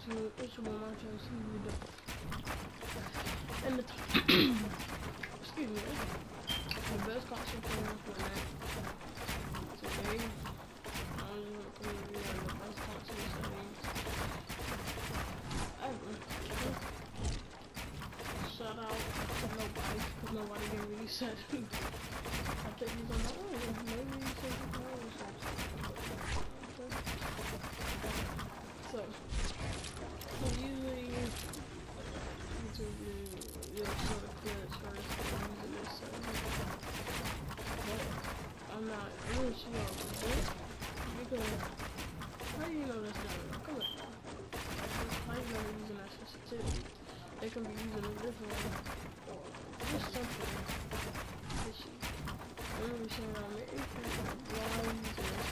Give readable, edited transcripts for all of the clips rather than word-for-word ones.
it's one more chance to read the and the excuse me, the best concert for that today. I'm just gonna come and read the best concert settings ever. Shout out to nobody, because nobody can really set me. I think he's on my own. Maybe he's taking my own stuff. So, usually YouTube you'll sort of clips first using this setting. But I'm gonna show y'all this because how do you know that's not real? Come on. How do you know they're using that sensitivity? They can be using a different one or just something fishy. I'm gonna be showing y'all maybe why I'm using this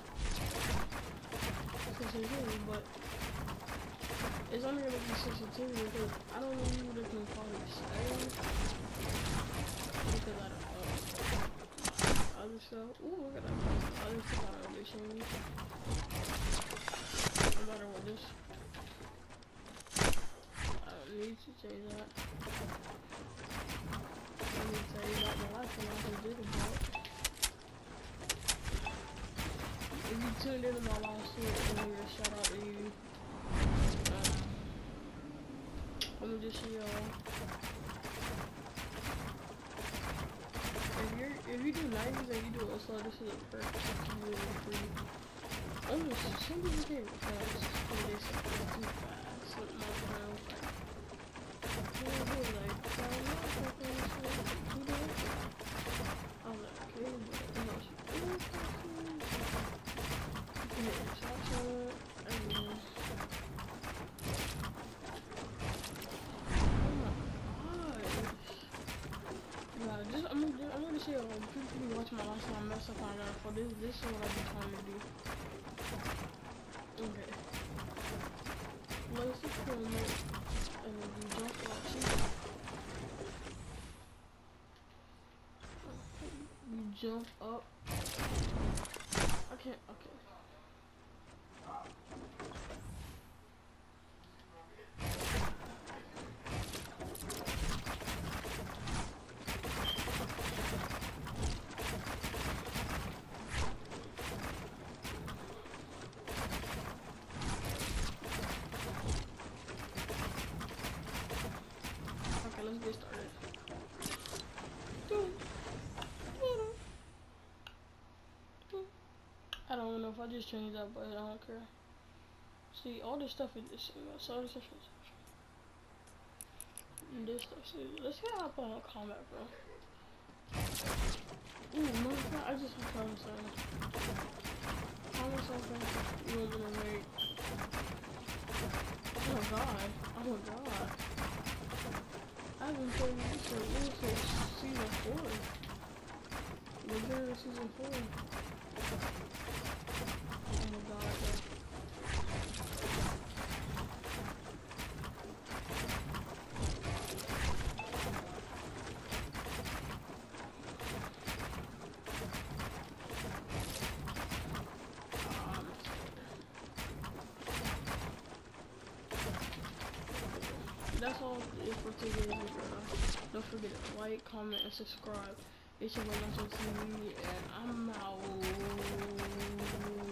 sensitivity, but it's only gonna be sensitivity because I don't know what it can probably say because I don't know other stuff. Ooh, look at that other stuff I don't really show me. No matter what this. Need to change that. Let me tell you about my life and what I did about it. If you tuned into my last year, I'm gonna shout out to you. I'm gonna just show y'all. If you do 90s and you do a slow, this is a perfect really free. I'm just some people can't fast. They say it's too fast. Something like that. I'm gonna show you people watch my last time mess up on that for this is what I've been trying to do. Okay. Let's just film it and then we jump off. You jump up. Okay. Let's get started. I don't know if I just changed that, but I don't care. See, all this stuff is this. So this stuff is this stuff. See, let's get up on combat, bro. Ooh, motherfucker! I just found something. Found something. You want me to wait? Oh god. I've been playing this since season 4. We're getting season 4. Oh my god. That's all for today's video. Don't forget to like, comment, and subscribe. It's your boy, TV, and I'm out.